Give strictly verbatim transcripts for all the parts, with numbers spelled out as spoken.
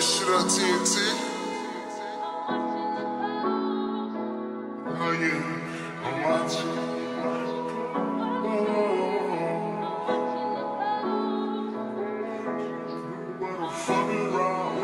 shit up, T N T. Oh yeah, I'm watching. What the fuck is wrong?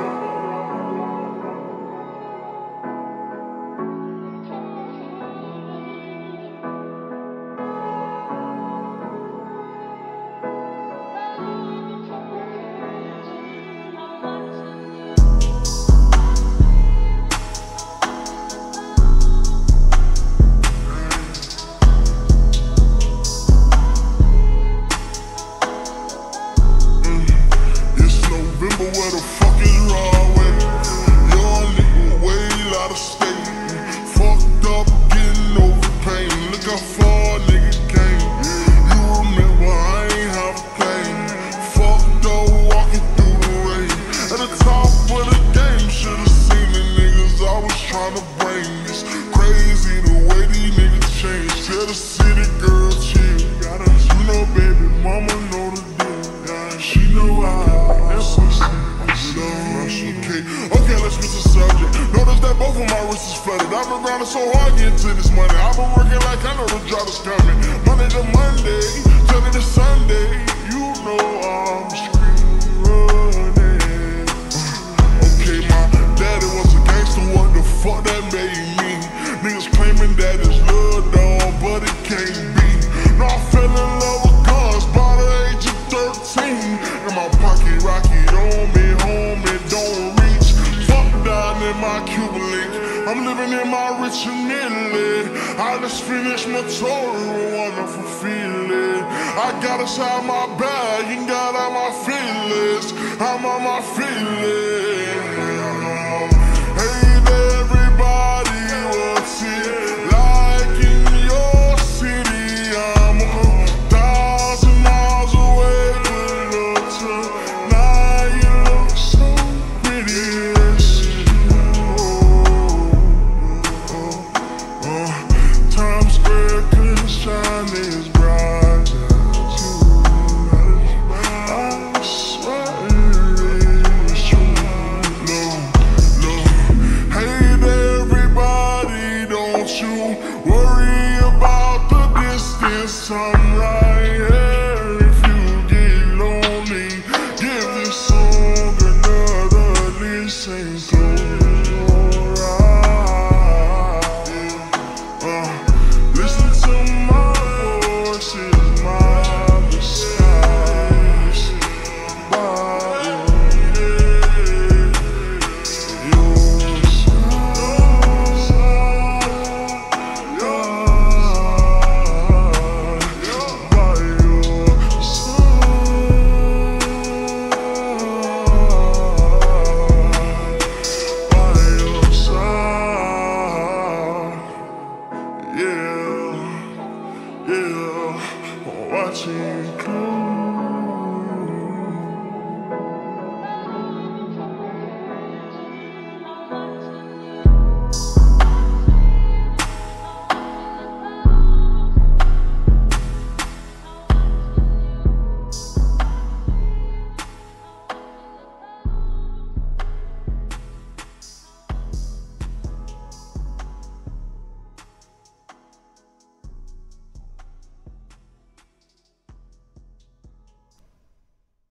Where the fuck is wrong with young nigga way out of state? Fucked up, getting over pain. Look how far a nigga came. You remember I ain't have a plane. Fucked up, walking through the rain. At the top of the game, should've seen the niggas I was trying to bring. It's crazy the way these niggas change. Tell the city girl chill. You know baby mama know the deal. She know how. Okay, okay, let's switch the subject. Notice that both of my wrists is flooded. I've been grinding so hard getting to this money. I've been working like I know the job is coming. Monday to Monday, Sunday to Sunday. You know I'm street running. Okay, my daddy was a gangster. What the fuck that made me? Niggas claiming that it's love, dog, but it can't be. No, I fell in love with guns by the age of thirteen. And my pocket rocket on me, home it don't reach. Fuck down in my Cuban link. I'm living in my rich and Italy. I just finished my tour, wonderful feeling. I got inside my bag and got out my feelings. I'm on my feelings.